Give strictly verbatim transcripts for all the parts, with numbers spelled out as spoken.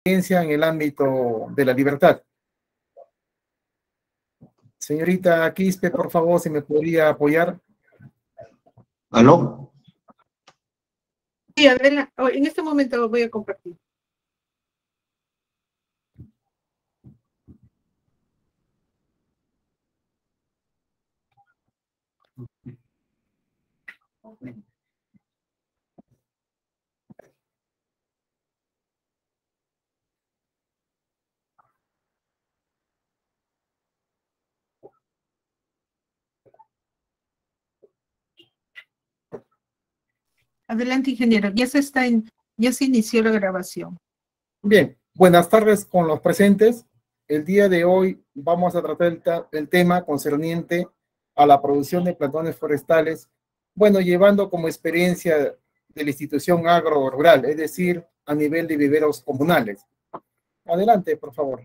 experiencia en el ámbito de la libertad. Señorita Quispe, por favor, si me podría apoyar. ¿Aló? Sí, Adela, en este momento voy a compartir. Adelante, ingeniero. Ya se está en, ya se inició la grabación. Bien, buenas tardes con los presentes. El día de hoy vamos a tratar el, el tema concerniente a la producción de plantones forestales, bueno, llevando como experiencia de la institución agro-rural, es decir, a nivel de viveros comunales. Adelante, por favor.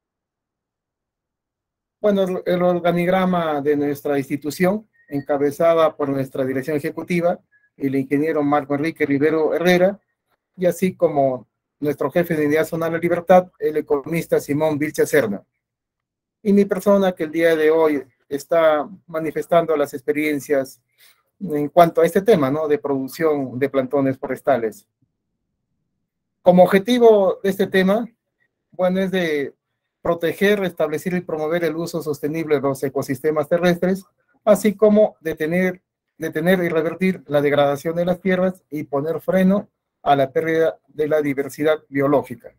Bueno, el, el organigrama de nuestra institución, encabezada por nuestra dirección ejecutiva, el ingeniero Marco Enrique Rivero Herrera, y así como nuestro jefe de Unidad Zonal de Libertad, el economista Simón Vilcha Serna. Y mi persona que el día de hoy está manifestando las experiencias en cuanto a este tema, ¿no? De producción de plantones forestales. Como objetivo de este tema, bueno, es de proteger, restablecer y promover el uso sostenible de los ecosistemas terrestres, así como detener, detener y revertir la degradación de las tierras y poner freno a la pérdida de la diversidad biológica.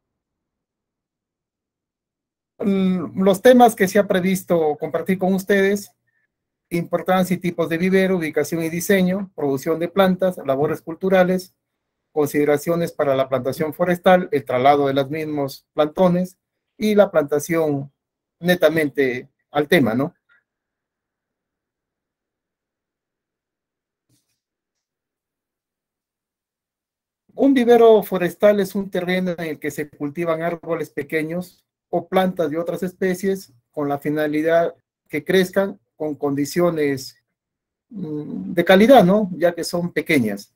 Los temas que se ha previsto compartir con ustedes: importancia y tipos de vivero, ubicación y diseño, producción de plantas, labores culturales, consideraciones para la plantación forestal, el traslado de los mismos plantones y la plantación netamente al tema, ¿no? Un vivero forestal es un terreno en el que se cultivan árboles pequeños o plantas de otras especies con la finalidad que crezcan con condiciones mm, de calidad, ¿no? Ya que son pequeñas.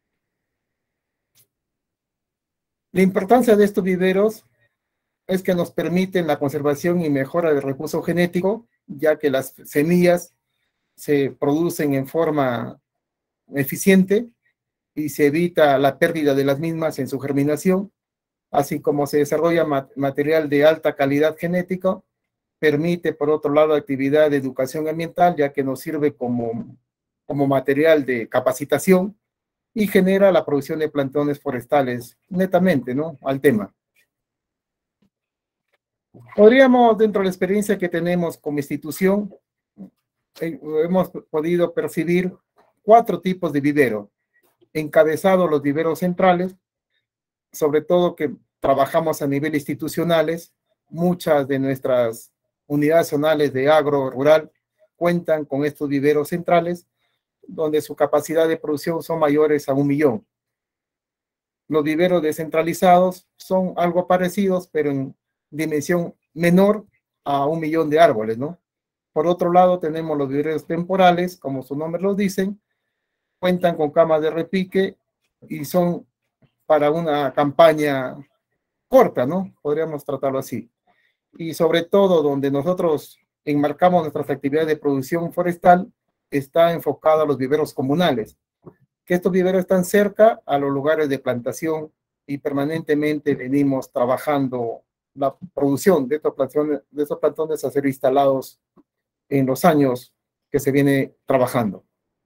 La importancia de estos viveros es que nos permiten la conservación y mejora del recurso genético, ya que las semillas se producen en forma eficiente y se evita la pérdida de las mismas en su germinación, así como se desarrolla material de alta calidad genética, permite por otro lado actividad de educación ambiental, ya que nos sirve como, como material de capacitación y genera la producción de plantones forestales netamente, ¿no? Al tema. Podríamos, dentro de la experiencia que tenemos como institución, eh, hemos podido percibir cuatro tipos de vivero. Encabezado los viveros centrales, sobre todo que trabajamos a nivel institucionales. Muchas de nuestras unidades zonales de agro rural cuentan con estos viveros centrales, donde su capacidad de producción son mayores a un millón. Los viveros descentralizados son algo parecidos, pero en dimensión menor a un millón de árboles, ¿no? Por otro lado, tenemos los viveros temporales, como su nombre lo dicen, cuentan con camas de repique y son para una campaña corta, ¿no? Podríamos tratarlo así. Y sobre todo, donde nosotros enmarcamos nuestras actividades de producción forestal, está enfocada a los viveros comunales, que estos viveros están cerca a los lugares de plantación y permanentemente venimos trabajando la producción de estos plantones, de estos plantones a ser instalados en los años que se viene trabajando.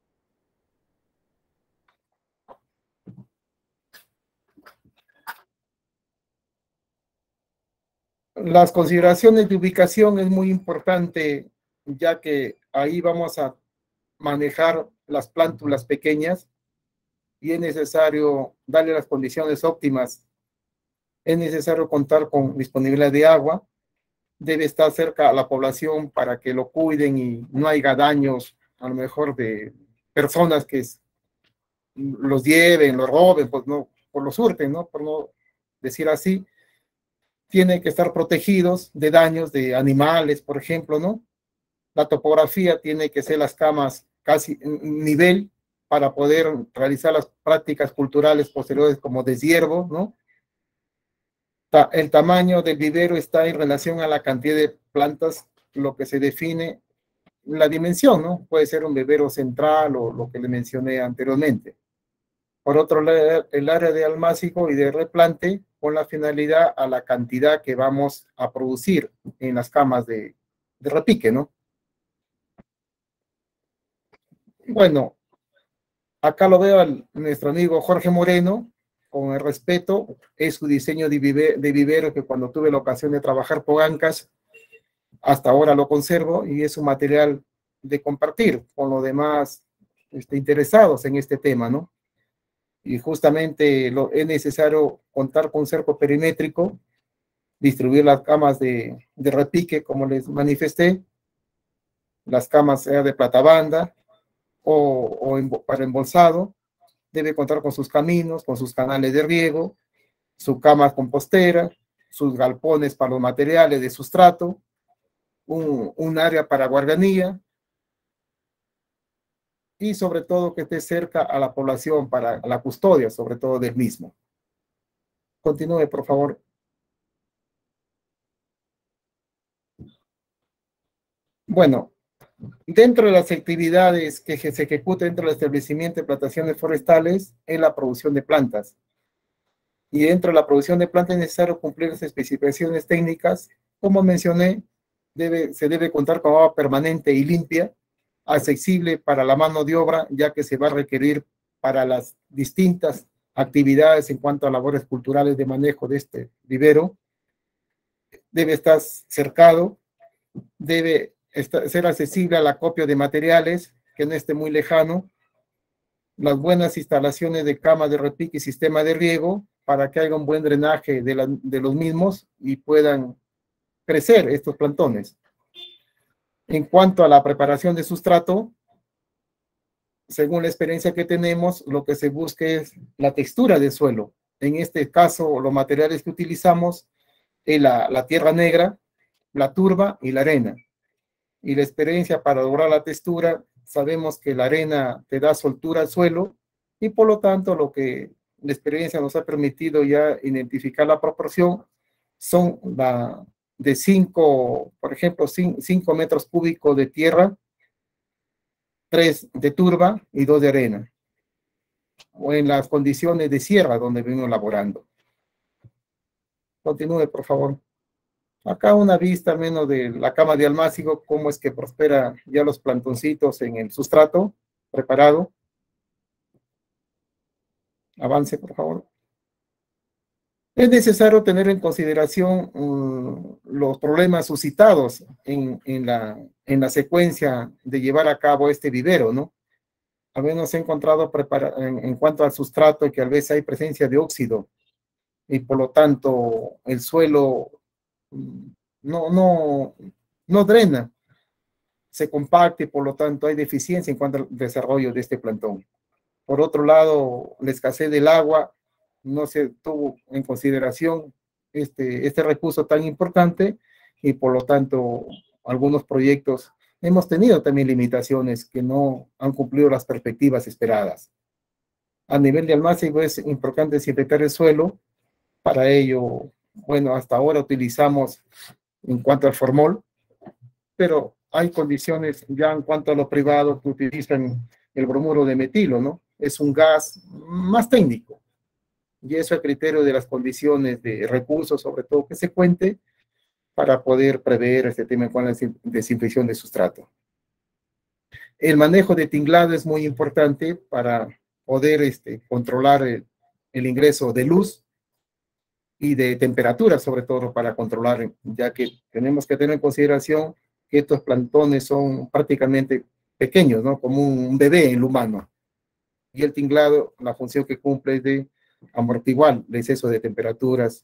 Las consideraciones de ubicación es muy importante, ya que ahí vamos a manejar las plántulas pequeñas y es necesario darle las condiciones óptimas. Es necesario contar con disponibilidad de agua, debe estar cerca a la población para que lo cuiden y no haya daños, a lo mejor de personas que los lleven, los roben, pues no, por los hurten, ¿no? Por no decir así. Tienen que estar protegidos de daños de animales, por ejemplo, ¿no? La topografía tiene que ser las camas casi en nivel para poder realizar las prácticas culturales posteriores como deshiervo, ¿no? Ta- el tamaño del vivero está en relación a la cantidad de plantas, lo que se define la dimensión, ¿no? Puede ser un vivero central o lo que le mencioné anteriormente. Por otro lado, el área de almácigo y de replante con la finalidad a la cantidad que vamos a producir en las camas de, de repique, ¿no? Bueno, acá lo veo a nuestro amigo Jorge Moreno, con el respeto, es su diseño de, vive, de vivero que cuando tuve la ocasión de trabajar por Ancas, hasta ahora lo conservo y es un material de compartir con los demás este, interesados en este tema, ¿no? Y justamente lo, es necesario contar con un cerco perimétrico, distribuir las camas de, de repique, como les manifesté, las camas sea de platabanda o, o en, para embolsado, debe contar con sus caminos, con sus canales de riego, su cama compostera, sus galpones para los materiales de sustrato, un, un área para guardería y sobre todo que esté cerca a la población para la custodia, sobre todo del mismo. Continúe, por favor. Bueno, dentro de las actividades que se ejecutan dentro del establecimiento de plantaciones forestales es la producción de plantas. Y dentro de la producción de plantas es necesario cumplir las especificaciones técnicas. Como mencioné, debe, se debe contar con agua permanente y limpia, accesible para la mano de obra, ya que se va a requerir para las distintas actividades en cuanto a labores culturales de manejo de este vivero. Debe estar cercado, debe estar, ser accesible al acopio de materiales, que no esté muy lejano, las buenas instalaciones de cama de repique y sistema de riego para que haya un buen drenaje de, la, de los mismos y puedan crecer estos plantones. En cuanto a la preparación de sustrato, según la experiencia que tenemos, lo que se busca es la textura del suelo. En este caso, los materiales que utilizamos es la, la tierra negra, la turba y la arena. Y la experiencia para lograr la textura, sabemos que la arena te da soltura al suelo y por lo tanto lo que la experiencia nos ha permitido ya identificar la proporción son la, de cinco, por ejemplo, cinco metros cúbicos de tierra, tres de turba y dos de arena, o en las condiciones de sierra donde venimos laborando. Continúe, por favor. Acá una vista al menos de la cama de almácigo, cómo es que prospera ya los plantoncitos en el sustrato preparado. Avance, por favor. Es necesario tener en consideración um, los problemas suscitados en, en, la, en la secuencia de llevar a cabo este vivero, ¿no? A veces nos he encontrado prepara en, en cuanto al sustrato que a veces hay presencia de óxido y por lo tanto el suelo no, no, no drena, se compacta y por lo tanto hay deficiencia en cuanto al desarrollo de este plantón. Por otro lado, la escasez del agua no se tuvo en consideración este, este recurso tan importante y por lo tanto algunos proyectos hemos tenido también limitaciones que no han cumplido las perspectivas esperadas. A nivel de almácigo es importante desinfectar el suelo. Para ello, bueno, hasta ahora utilizamos en cuanto al formol, pero hay condiciones ya en cuanto a lo privado que utilizan el bromuro de metilo, ¿no? Es un gas más técnico. Y eso a criterio de las condiciones de recursos, sobre todo que se cuente, para poder prever este tema en cuanto a la desinfección de sustrato. El manejo de tinglado es muy importante para poder este, controlar el, el ingreso de luz y de temperatura, sobre todo para controlar, ya que tenemos que tener en consideración que estos plantones son prácticamente pequeños, ¿no? Como un bebé en el humano. Y el tinglado, la función que cumple es de amortiguar el exceso de temperaturas.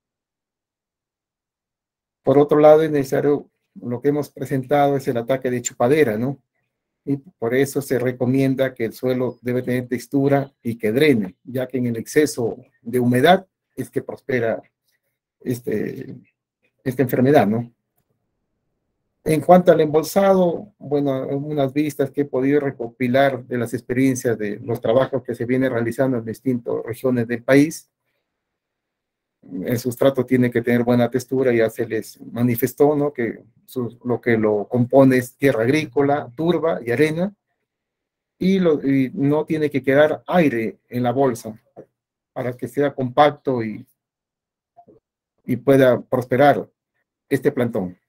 Por otro lado, es necesario, lo que hemos presentado es el ataque de chupadera, ¿no? Y por eso se recomienda que el suelo debe tener textura y que drene, ya que en el exceso de humedad es que prospera este, esta enfermedad, ¿no? En cuanto al embolsado, bueno, unas vistas que he podido recopilar de las experiencias de los trabajos que se vienen realizando en distintas regiones del país. el sustrato tiene que tener buena textura, ya se les manifestó, ¿no? Que su, lo que lo compone es tierra agrícola, turba y arena, y, lo, y no tiene que quedar aire en la bolsa para que sea compacto y, y pueda prosperar este plantón.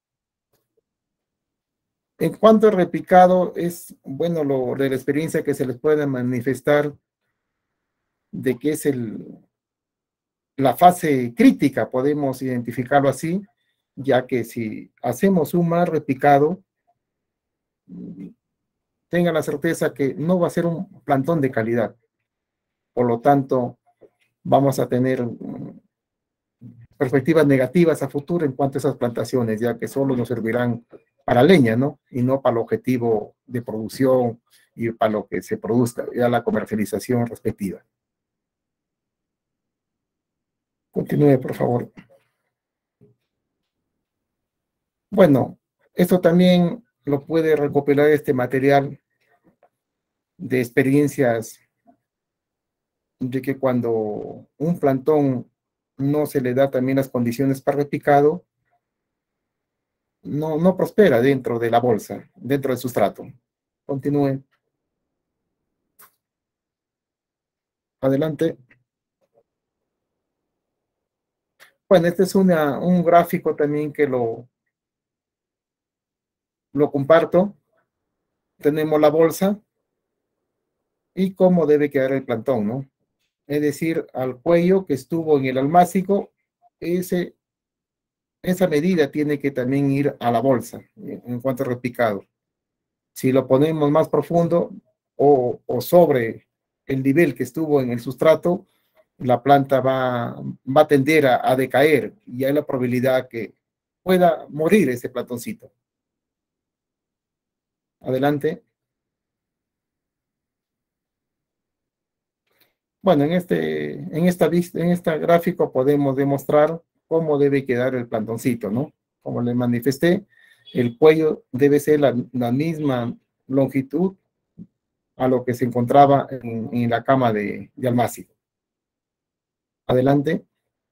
En cuanto al repicado, es bueno lo de la experiencia que se les puede manifestar de que es el, la fase crítica, podemos identificarlo así, ya que si hacemos un mal repicado, tengan la certeza que no va a ser un plantón de calidad. Por lo tanto, vamos a tener perspectivas negativas a futuro en cuanto a esas plantaciones, ya que solo nos servirán para leña, ¿no? Y no para el objetivo de producción y para lo que se produzca, ya la comercialización respectiva. Continúe, por favor. Bueno, esto también lo puede recopilar este material de experiencias de que cuando un plantón no se le da también las condiciones para repicado, no, no prospera dentro de la bolsa, dentro del sustrato. Continúe. Adelante. Bueno, este es una, un gráfico también que lo, lo comparto. Tenemos la bolsa y cómo debe quedar el plantón, ¿no? Es decir, al cuello que estuvo en el almácigo, ese, esa medida tiene que también ir a la bolsa en cuanto a repicado. Si lo ponemos más profundo o, o sobre el nivel que estuvo en el sustrato, la planta va, va a tender a, a decaer y hay la probabilidad que pueda morir ese plantoncito. Adelante. Bueno, en este, en esta vista, en este gráfico podemos demostrar cómo debe quedar el plantoncito, ¿no? Como les manifesté, el cuello debe ser la, la misma longitud a lo que se encontraba en, en la cama de, de almácigo. Adelante.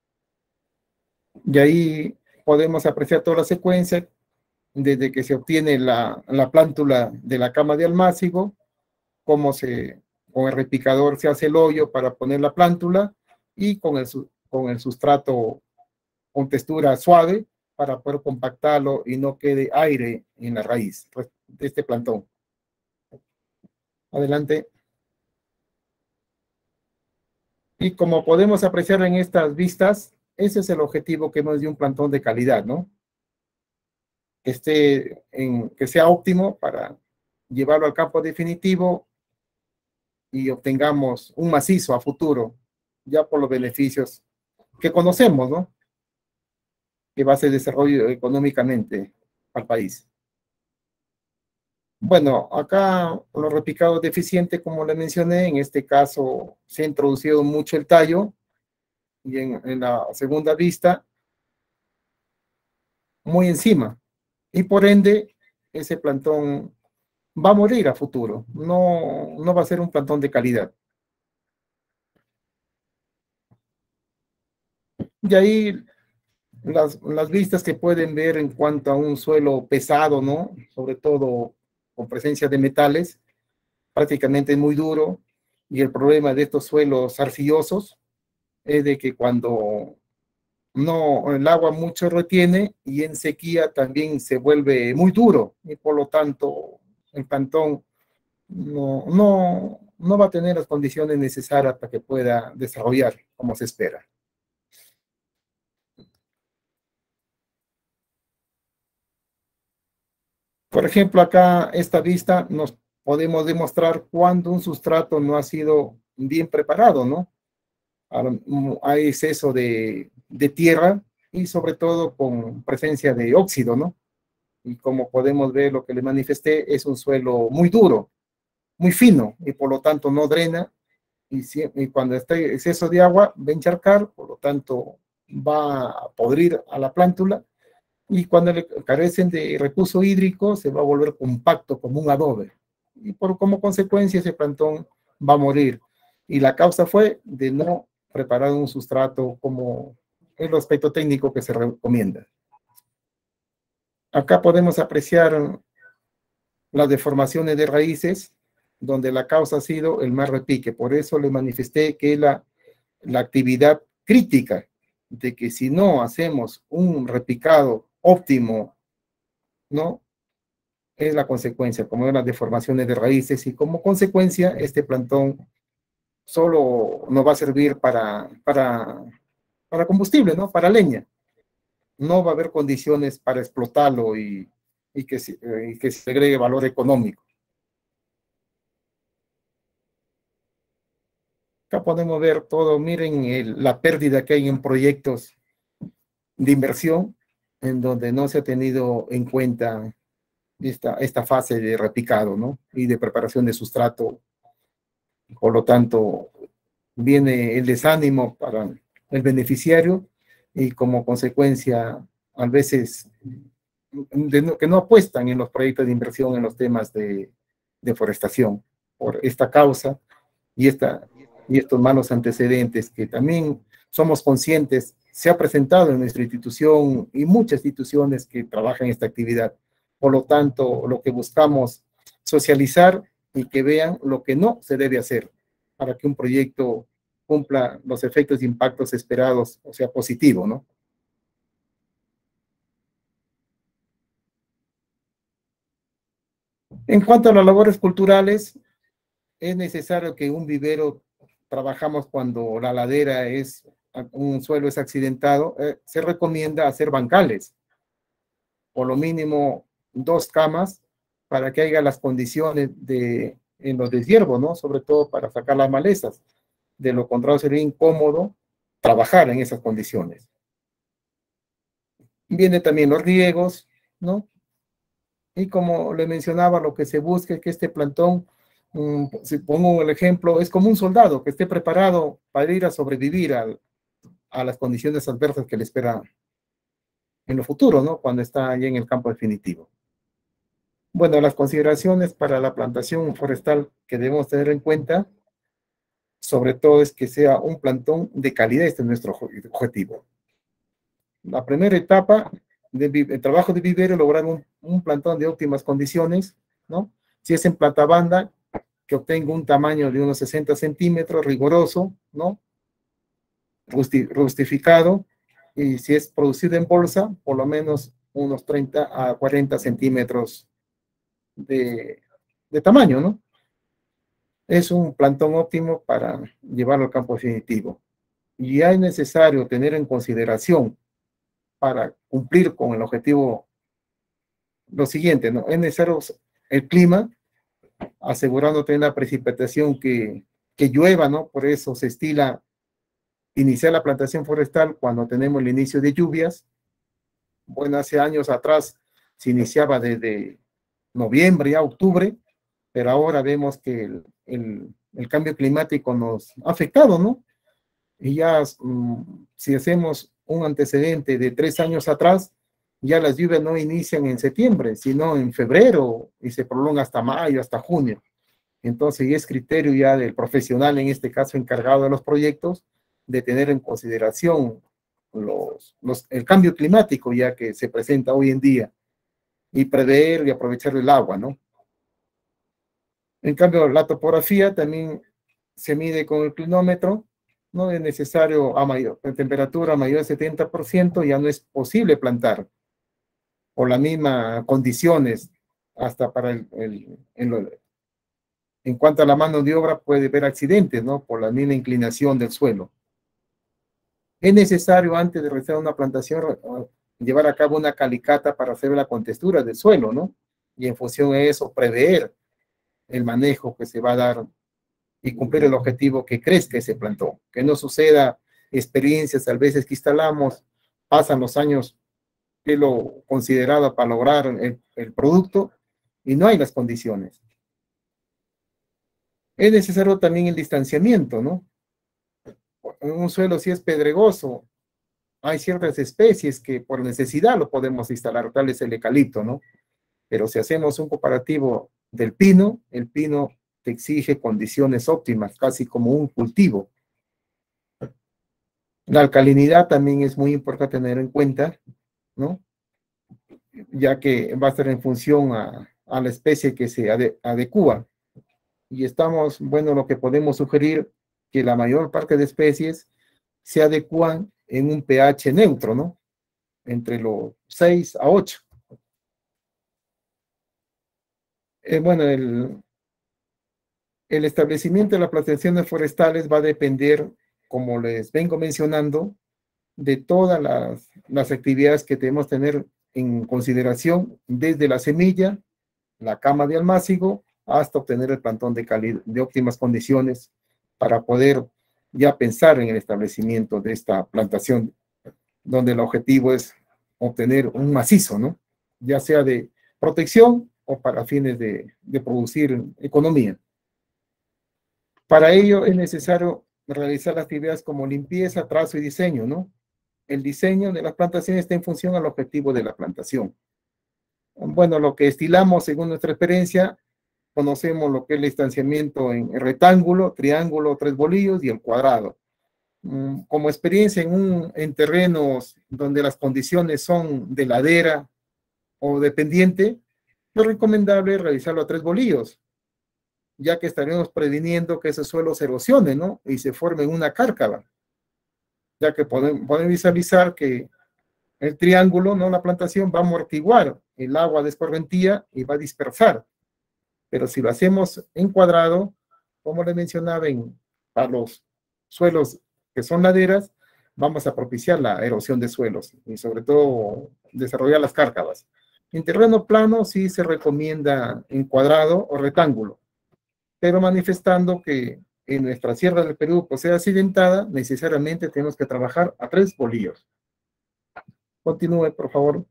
Y ahí podemos apreciar toda la secuencia desde que se obtiene la, la plántula de la cama de almácigo, cómo se, con el repicador se hace el hoyo para poner la plántula y con el, con el sustrato con textura suave para poder compactarlo y no quede aire en la raíz de este plantón. Adelante. Y como podemos apreciar en estas vistas, ese es el objetivo que nos dio un plantón de calidad, ¿no? Que, esté en, que sea óptimo para llevarlo al campo definitivo y obtengamos un macizo a futuro, ya por los beneficios que conocemos, ¿no? Que va a ser desarrollo económicamente al país. Bueno, acá los repicados deficientes, como le mencioné, en este caso se ha introducido mucho el tallo y en, en la segunda vista muy encima y por ende ese plantón va a morir a futuro, no, no va a ser un plantón de calidad. Y ahí las, las vistas que pueden ver en cuanto a un suelo pesado, ¿no? Sobre todo con presencia de metales, prácticamente muy duro, y el problema de estos suelos arcillosos es de que cuando no, el agua mucho retiene y en sequía también se vuelve muy duro y por lo tanto el plantón no, no, no va a tener las condiciones necesarias para que pueda desarrollar como se espera. Por ejemplo, acá esta vista nos podemos demostrar cuando un sustrato no ha sido bien preparado, ¿no? Hay exceso de, de tierra y sobre todo con presencia de óxido, ¿no? Y como podemos ver, lo que le manifesté es un suelo muy duro, muy fino y por lo tanto no drena y, si, y cuando está exceso de agua va a encharcar, por lo tanto va a podrir a la plántula y cuando le carecen de recurso hídrico se va a volver compacto como un adobe y por como consecuencia ese plantón va a morir y la causa fue de no preparar un sustrato como el aspecto técnico que se recomienda. Acá podemos apreciar las deformaciones de raíces, donde la causa ha sido el mal repique. Por eso le manifesté que la, la actividad crítica de que si no hacemos un repicado óptimo, ¿no? Es la consecuencia, como las deformaciones de raíces, y como consecuencia este plantón solo nos va a servir para, para, para combustible, ¿no? Para leña. No va a haber condiciones para explotarlo y, y, que, se, y que se agregue valor económico. Acá podemos ver todo, miren el, la pérdida que hay en proyectos de inversión, en donde no se ha tenido en cuenta esta, esta fase de repicado, ¿no? Y de preparación de sustrato. Por lo tanto, viene el desánimo para el beneficiario y como consecuencia, a veces, de no, que no apuestan en los proyectos de inversión en los temas de deforestación por esta causa y, esta, y estos malos antecedentes que también somos conscientes, se ha presentado en nuestra institución y muchas instituciones que trabajan en esta actividad. Por lo tanto, lo que buscamos socializar y que vean lo que no se debe hacer para que un proyecto cumpla los efectos y impactos esperados, o sea, positivo, ¿no? En cuanto a las labores culturales, es necesario que un vivero trabajamos cuando la ladera es, un suelo es accidentado, eh, se recomienda hacer bancales, por lo mínimo dos camas, para que haya las condiciones de, en los deshiervos, ¿no? Sobre todo para sacar las malezas. De lo contrario sería incómodo trabajar en esas condiciones. Vienen también los riegos, ¿no? Y como le mencionaba, lo que se busca es que este plantón, um, si pongo el ejemplo, es como un soldado que esté preparado para ir a sobrevivir a, a las condiciones adversas que le esperan en lo futuro, ¿no? Cuando está allí en el campo definitivo. Bueno, las consideraciones para la plantación forestal que debemos tener en cuenta, sobre todo es que sea un plantón de calidad, este es nuestro objetivo. La primera etapa del trabajo de vivero, lograr un, un plantón de óptimas condiciones, ¿no? Si es en planta banda, que obtenga un tamaño de unos sesenta centímetros, riguroso, ¿no? Rusti rustificado, y si es producido en bolsa, por lo menos unos treinta a cuarenta centímetros de, de tamaño, ¿no? Es un plantón óptimo para llevarlo al campo definitivo. Y ya es necesario tener en consideración para cumplir con el objetivo lo siguiente, ¿no? Es necesario el clima, asegurando tener la precipitación que, que llueva, ¿no? Por eso se estila iniciar la plantación forestal cuando tenemos el inicio de lluvias. Bueno, hace años atrás se iniciaba desde noviembre a octubre, pero ahora vemos que el, el, el cambio climático nos ha afectado, ¿no? Y ya um, si hacemos un antecedente de tres años atrás, ya las lluvias no inician en septiembre, sino en febrero y se prolonga hasta mayo, hasta junio. Entonces, es criterio ya del profesional, en este caso encargado de los proyectos, de tener en consideración los, los, el cambio climático ya que se presenta hoy en día y prever y aprovechar el agua, ¿no? En cambio, la topografía también se mide con el clinómetro, no es necesario a mayor a temperatura mayor de setenta por ciento, ya no es posible plantar por las mismas condiciones, hasta para el, el, el, en cuanto a la mano de obra puede haber accidentes, ¿no? Por la misma inclinación del suelo. Es necesario antes de realizar una plantación llevar a cabo una calicata para hacer la contextura del suelo, ¿no? Y en función de eso prever el manejo que se va a dar y cumplir el objetivo que crezca ese plantón. Que no suceda experiencias, a veces que instalamos, pasan los años que lo considerado para lograr el, el producto y no hay las condiciones. Es necesario también el distanciamiento, ¿no? En un suelo si es pedregoso, hay ciertas especies que por necesidad lo podemos instalar, tal es el eucalipto, ¿no? Pero si hacemos un comparativo del pino, el pino te exige condiciones óptimas, casi como un cultivo. La alcalinidad también es muy importante tener en cuenta, ¿no? Ya que va a estar en función a, a la especie que se ade, adecua. Y estamos, bueno, lo que podemos sugerir que la mayor parte de especies se adecuan en un pH neutro, ¿no? Entre los seis a ocho. Eh, bueno, el, el establecimiento de las plantaciones forestales va a depender, como les vengo mencionando, de todas las, las actividades que debemos tener en consideración, desde la semilla, la cama de almácigo, hasta obtener el plantón de, calidad, de óptimas condiciones para poder ya pensar en el establecimiento de esta plantación, donde el objetivo es obtener un macizo, ¿no? Ya sea de protección o para fines de, de producir economía. Para ello es necesario realizar actividades como limpieza, trazo y diseño, ¿no? El diseño de las plantaciones está en función al objetivo de la plantación. Bueno, lo que estilamos según nuestra experiencia, conocemos lo que es el distanciamiento en rectángulo, triángulo, tres bolillos y el cuadrado. Como experiencia en, un, en terrenos donde las condiciones son de ladera o de pendiente, lo recomendable es realizarlo a tres bolillos, ya que estaremos previniendo que ese suelo se erosione, ¿no? Y se forme una cárcava, ya que pueden, pueden visualizar que el triángulo, ¿no? La plantación va a amortiguar el agua de escorrentía y va a dispersar. Pero si lo hacemos en cuadrado, como les mencionaba, en, para los suelos que son laderas, vamos a propiciar la erosión de suelos y sobre todo desarrollar las cárcavas. En terreno plano sí se recomienda en cuadrado o rectángulo, pero manifestando que en nuestra sierra del Perú, pues sea accidentada, necesariamente tenemos que trabajar a tres bolillos. Continúe, por favor.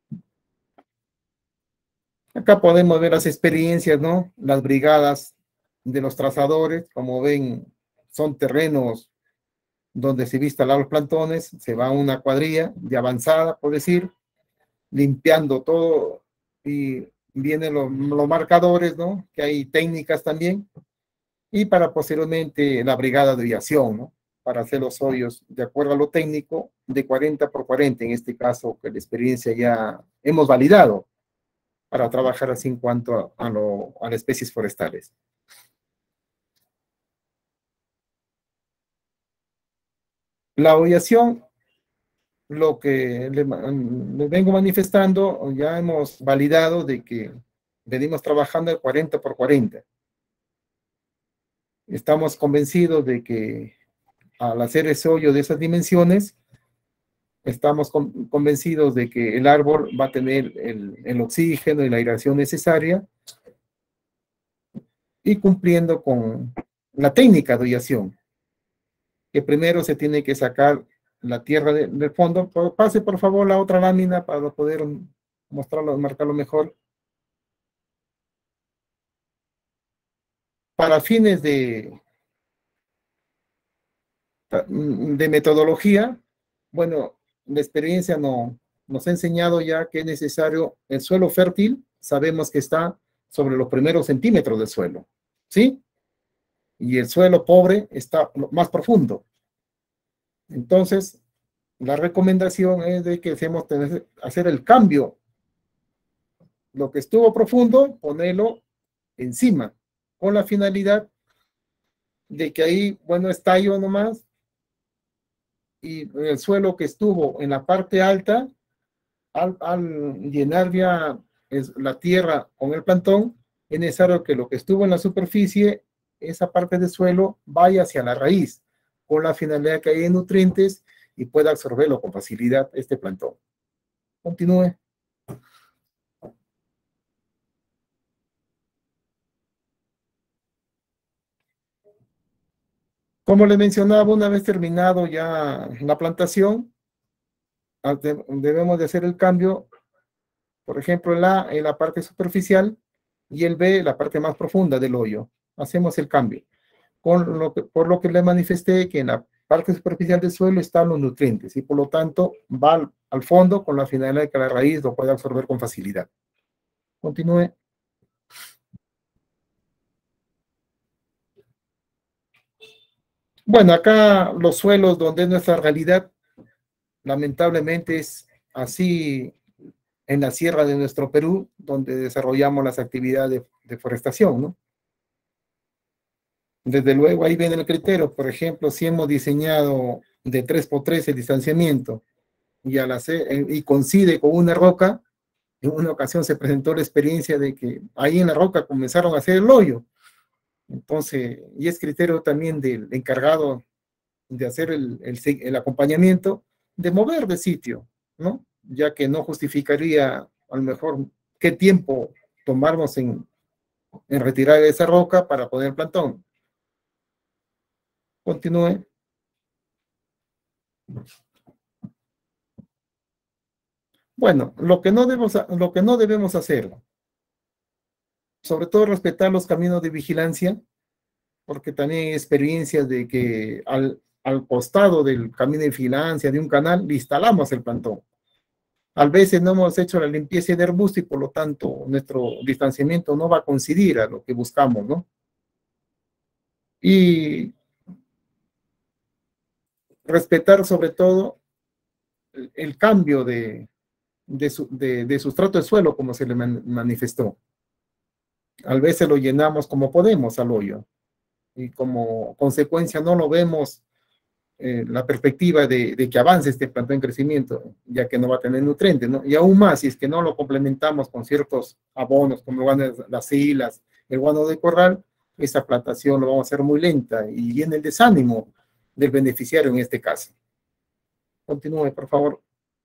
Acá podemos ver las experiencias, ¿no? Las brigadas de los trazadores, como ven, son terrenos donde se instalan los plantones, se va una cuadrilla de avanzada, por decir, limpiando todo y vienen los, los marcadores, ¿no? Que hay técnicas también, y para posteriormente la brigada de viación, ¿no? Para hacer los hoyos de acuerdo a lo técnico de cuarenta por cuarenta, en este caso que la experiencia ya hemos validado para trabajar así en cuanto a, a, lo, a las especies forestales. La hollación, lo que le, le vengo manifestando, ya hemos validado de que venimos trabajando el cuarenta por cuarenta. Estamos convencidos de que al hacer ese hoyo de esas dimensiones, estamos con, convencidos de que el árbol va a tener el, el oxígeno y la aireación necesaria y cumpliendo con la técnica de hollación, que primero se tiene que sacar la tierra de, del fondo. Pase por favor la otra lámina para poder mostrarlo, marcarlo mejor. Para fines de, de metodología, bueno, la experiencia no, nos ha enseñado ya que es necesario el suelo fértil, sabemos que está sobre los primeros centímetros del suelo, ¿sí? Y el suelo pobre está más profundo. Entonces, la recomendación es de que hacemos hacer el cambio. Lo que estuvo profundo, ponerlo encima, con la finalidad de que ahí, bueno, estallo nomás, y el suelo que estuvo en la parte alta, al, al llenar ya es, la tierra con el plantón, es necesario que lo que estuvo en la superficie, esa parte del suelo, vaya hacia la raíz, con la finalidad que haya nutrientes y pueda absorberlo con facilidad este plantón. Continúe. Como le mencionaba, una vez terminado ya la plantación, debemos de hacer el cambio, por ejemplo, el A en la parte superficial y el B en la parte más profunda del hoyo. Hacemos el cambio. Con lo que, por lo que le manifesté que en la parte superficial del suelo están los nutrientes y por lo tanto va al, al fondo con la finalidad de que la raíz lo pueda absorber con facilidad. Continúe. Bueno, acá los suelos donde es nuestra realidad, lamentablemente es así en la sierra de nuestro Perú, donde desarrollamos las actividades de deforestación, ¿no? Desde luego ahí viene el criterio. Por ejemplo, si hemos diseñado de tres por tres el distanciamiento y, al hacer, y coincide con una roca, en una ocasión se presentó la experiencia de que ahí en la roca comenzaron a hacer el hoyo. Entonces, y es criterio también del encargado de hacer el, el, el acompañamiento, de mover de sitio, ¿no? Ya que no justificaría a lo mejor qué tiempo tomarnos en, en retirar esa roca para poner el plantón. Continúe. Bueno, lo que no debemos, lo que no debemos hacer, sobre todo respetar los caminos de vigilancia, porque también hay experiencias de que al, al costado del camino de vigilancia de un canal le instalamos el plantón. A veces no hemos hecho la limpieza de arbusto y por lo tanto nuestro distanciamiento no va a coincidir a lo que buscamos, ¿no? Y respetar sobre todo el, el cambio de, de, su, de, de sustrato de suelo como se le man, manifestó. A veces lo llenamos como podemos al hoyo y como consecuencia no lo vemos eh, la perspectiva de, de que avance este plantón en crecimiento, ya que no va a tener nutrientes, ¿no? Y aún más, si es que no lo complementamos con ciertos abonos, como las silas, el guano de corral, esa plantación lo vamos a hacer muy lenta y viene el desánimo del beneficiario en este caso. Continúe, por favor.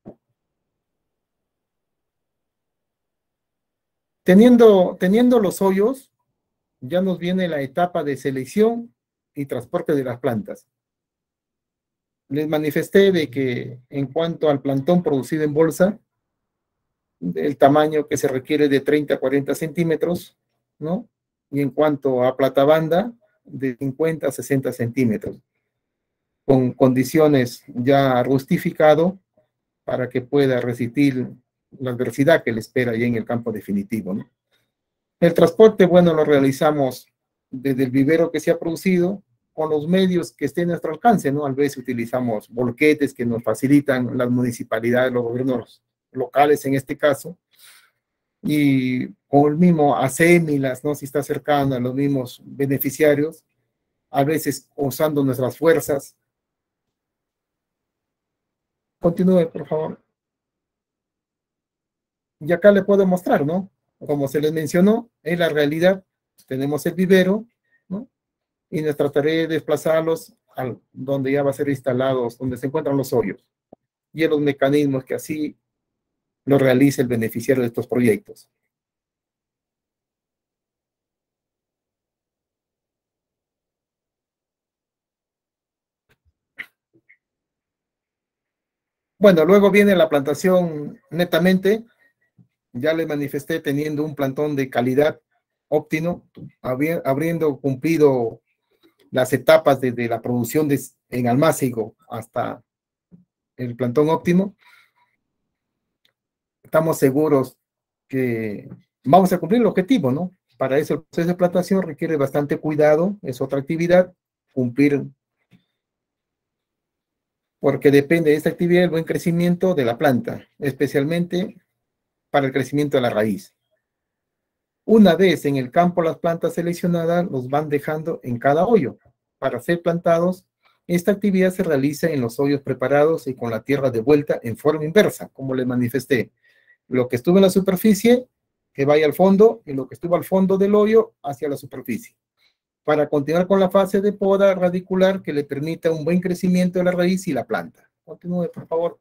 Teniendo, teniendo los hoyos, ya nos viene la etapa de selección y transporte de las plantas. Les manifesté de que en cuanto al plantón producido en bolsa, el tamaño que se requiere de treinta a cuarenta centímetros, ¿no? Y en cuanto a platabanda, de cincuenta a sesenta centímetros, con condiciones ya rustificado para que pueda resistir la adversidad que le espera ya en el campo definitivo, ¿no? El transporte, bueno, lo realizamos desde el vivero que se ha producido, con los medios que estén a nuestro alcance, ¿no? A veces utilizamos volquetes que nos facilitan las municipalidades, los gobiernos locales en este caso, y con el mismo ASEMILAS, ¿no? Si está cercano a los mismos beneficiarios, a veces usando nuestras fuerzas. Continúe, por favor. Y acá le puedo mostrar, ¿no? Como se les mencionó, en la realidad tenemos el vivero, ¿no? Y nuestra tarea es desplazarlos al donde ya va a ser instalados, donde se encuentran los hoyos, y en los mecanismos que así lo realice el beneficiario de estos proyectos. Bueno, luego viene la plantación netamente. Ya le manifesté teniendo un plantón de calidad óptimo, habiendo cumplido las etapas desde la producción de, en almácigo hasta el plantón óptimo. Estamos seguros que vamos a cumplir el objetivo, ¿no? Para eso el proceso de plantación requiere bastante cuidado, es otra actividad, cumplir, porque depende de esta actividad el buen crecimiento de la planta, especialmente para el crecimiento de la raíz. Una vez en el campo las plantas seleccionadas los van dejando en cada hoyo. Para ser plantados, esta actividad se realiza en los hoyos preparados y con la tierra de vuelta en forma inversa, como les manifesté. Lo que estuvo en la superficie, que vaya al fondo, y lo que estuvo al fondo del hoyo, hacia la superficie. Para continuar con la fase de poda radicular que le permita un buen crecimiento de la raíz y la planta. Continúe, por favor.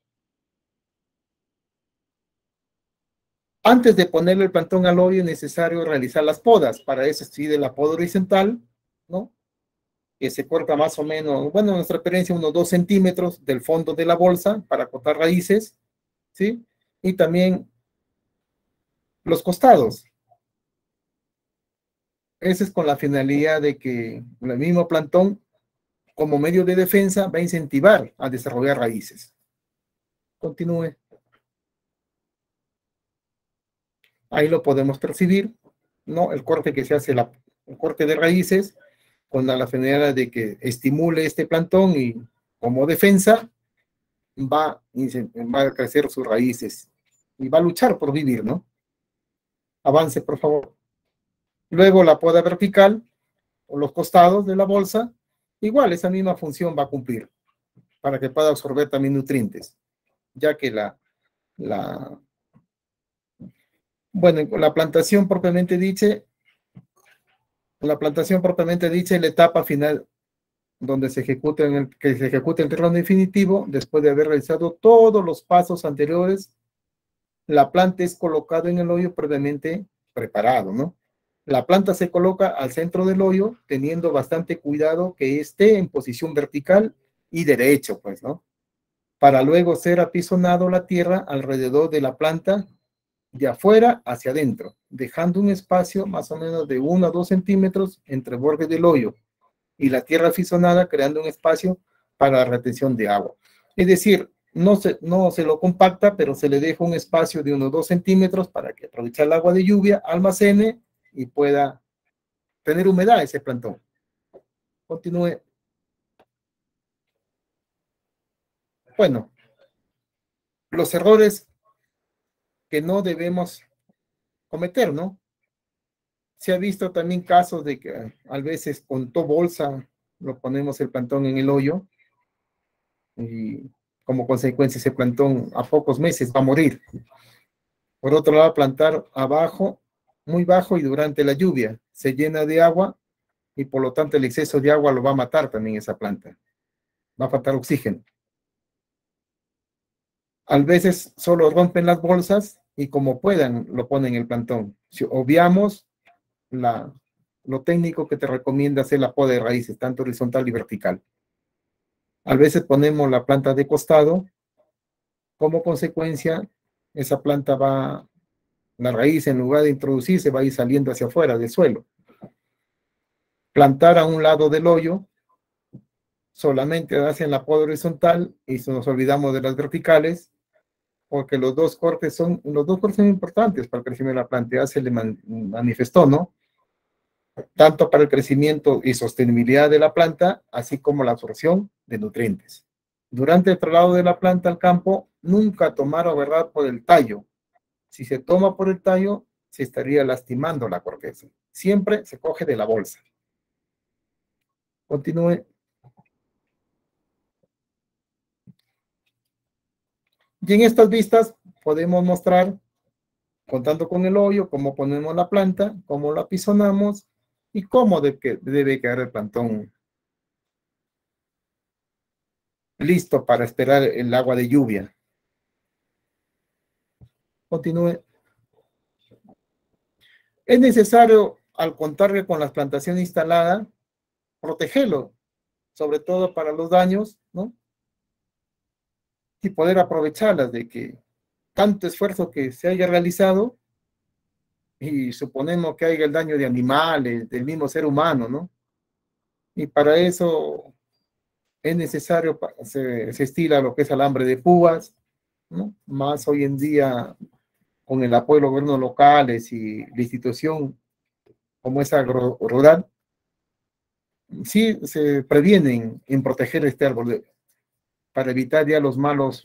Antes de ponerle el plantón al hoyo es necesario realizar las podas. Para eso se pide la poda horizontal, ¿no? Que se corta más o menos, bueno, en nuestra experiencia, unos dos centímetros del fondo de la bolsa para cortar raíces, ¿sí? Y también los costados. Ese es con la finalidad de que el mismo plantón, como medio de defensa, va a incentivar a desarrollar raíces. Continúe. Ahí lo podemos percibir, ¿no? El corte que se hace, la, el corte de raíces, con la, la finalidad de que estimule este plantón y como defensa va, va a crecer sus raíces y va a luchar por vivir, ¿no? Avance, por favor. Luego la poda vertical o los costados de la bolsa, igual esa misma función va a cumplir para que pueda absorber también nutrientes, ya que la, la bueno, la plantación propiamente dicha, la plantación propiamente dicha es la etapa final donde se ejecuta en el, que se ejecuta el terreno definitivo después de haber realizado todos los pasos anteriores. La planta es colocada en el hoyo previamente preparado, ¿no? La planta se coloca al centro del hoyo, teniendo bastante cuidado que esté en posición vertical y derecho, pues, ¿no? Para luego ser apisonado la tierra alrededor de la planta de afuera hacia adentro, dejando un espacio más o menos de uno a dos centímetros entre el borde del hoyo y la tierra apisonada, creando un espacio para la retención de agua. Es decir, no se, no se lo compacta, pero se le deja un espacio de unos dos centímetros para que aprovechar el agua de lluvia, almacene y pueda tener humedad ese plantón. Continúe. Bueno, los errores que no debemos cometer, ¿no? Se ha visto también casos de que a veces con to bolsa lo ponemos el plantón en el hoyo y como consecuencia ese plantón a pocos meses va a morir. Por otro lado, plantar abajo, muy bajo y durante la lluvia, se llena de agua y por lo tanto el exceso de agua lo va a matar también esa planta. Va a faltar oxígeno. A veces solo rompen las bolsas y como puedan lo ponen en el plantón. Si obviamos la, lo técnico que te recomienda hacer la poda de raíces, tanto horizontal y vertical. A veces ponemos la planta de costado, como consecuencia esa planta va, la raíz en lugar de introducirse va a ir saliendo hacia afuera del suelo. Plantar a un lado del hoyo, solamente hacen la poda horizontal y nos olvidamos de las verticales, porque los dos cortes son, los dos cortes son importantes para el crecimiento de la planta, ya se le man, manifestó, ¿no? Tanto para el crecimiento y sostenibilidad de la planta, así como la absorción de nutrientes. Durante el traslado de la planta al campo, nunca tomar o agarrar por el tallo. Si se toma por el tallo, se estaría lastimando la corteza. Siempre se coge de la bolsa. Continúe. Y en estas vistas podemos mostrar, contando con el hoyo, cómo ponemos la planta, cómo la apisonamos y cómo de que debe quedar el plantón listo para esperar el agua de lluvia. Continúe. Es necesario, al contar con la plantación instalada, protegerlo, sobre todo para los daños, ¿no? Y poder aprovecharlas de que tanto esfuerzo que se haya realizado y suponemos que haya el daño de animales, del mismo ser humano, ¿no? Y para eso es necesario, se, se estila lo que es alambre de púas, ¿no? Más hoy en día con el apoyo de los gobiernos locales y la institución como es Agro Rural, sí se previenen en proteger este árbol para evitar ya los malos,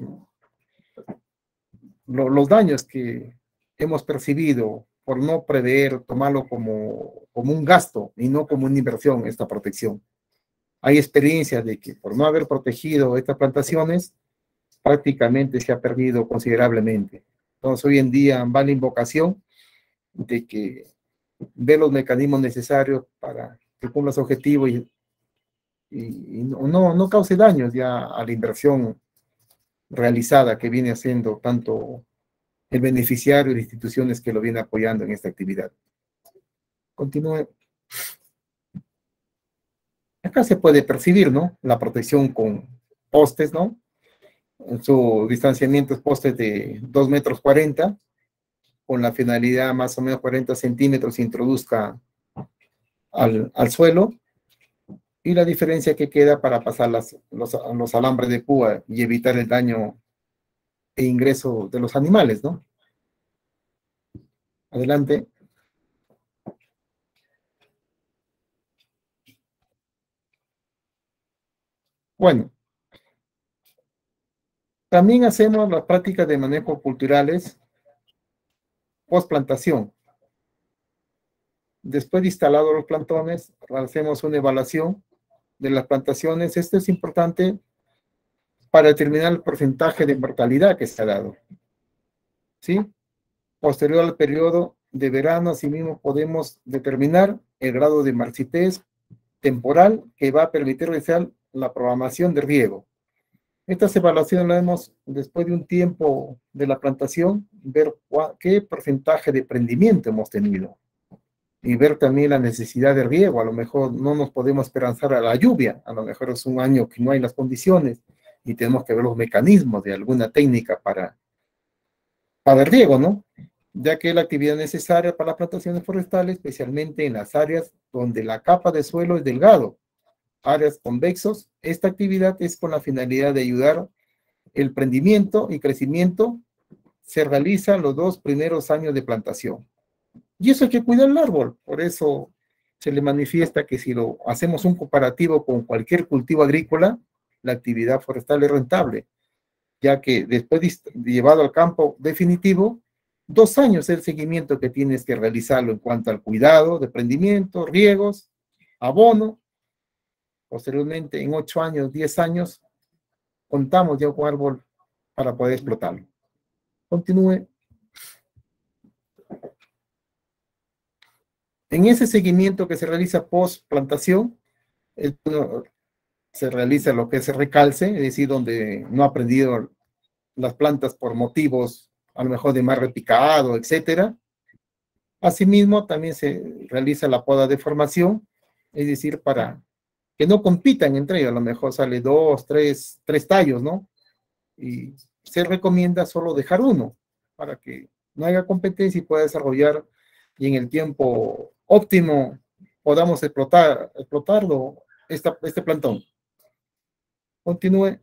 lo, los daños que hemos percibido por no prever, tomarlo como, como un gasto y no como una inversión, esta protección. Hay experiencias de que por no haber protegido estas plantaciones, prácticamente se ha perdido considerablemente. Entonces, hoy en día va la invocación de que ve los mecanismos necesarios para que cumpla su objetivo y, y, y no, no cause daños ya a la inversión realizada que viene haciendo tanto el beneficiario y las instituciones que lo vienen apoyando en esta actividad. Continúe. Acá se puede percibir, ¿no? La protección con postes, ¿no? Su distanciamiento es postes de dos metros cuarenta, con la finalidad más o menos cuarenta centímetros se introduzca al, al suelo, y la diferencia que queda para pasar las, los, los alambres de púa y evitar el daño e ingreso de los animales, ¿no? Adelante. Bueno, también hacemos las prácticas de manejo culturales post-plantación. Después de instalados los plantones, hacemos una evaluación de las plantaciones. Esto es importante para determinar el porcentaje de mortalidad que se ha dado, ¿sí? Posterior al periodo de verano, asimismo, podemos determinar el grado de marchitez temporal que va a permitir realizar la programación de riego. Estas evaluaciones las vemos después de un tiempo de la plantación, ver qué porcentaje de prendimiento hemos tenido y ver también la necesidad de riego. A lo mejor no nos podemos esperanzar a la lluvia, a lo mejor es un año que no hay las condiciones y tenemos que ver los mecanismos de alguna técnica para, para el riego, ¿no? Ya que es la actividad necesaria para las plantaciones forestales, especialmente en las áreas donde la capa de suelo es delgado, áreas convexos. Esta actividad es con la finalidad de ayudar el prendimiento y crecimiento. Se realiza los dos primeros años de plantación. Y eso hay que cuidar el árbol. Por eso se le manifiesta que si lo hacemos un comparativo con cualquier cultivo agrícola, la actividad forestal es rentable, ya que después de llevado al campo definitivo, dos años es el seguimiento que tienes que realizarlo en cuanto al cuidado de prendimiento, riegos, abono. Posteriormente, en ocho años, diez años, contamos ya con árbol para poder explotarlo. Continúe. En ese seguimiento que se realiza post plantación, se realiza lo que es el recalce, es decir, donde no ha prendido las plantas por motivos a lo mejor de más repicado, etcétera. Asimismo, también se realiza la poda de formación, es decir, para que no compitan entre ellos, a lo mejor sale dos, tres, tres tallos, ¿no? Y se recomienda solo dejar uno, para que no haya competencia y pueda desarrollar, y en el tiempo óptimo podamos explotar, explotarlo, esta, este plantón. Continúe.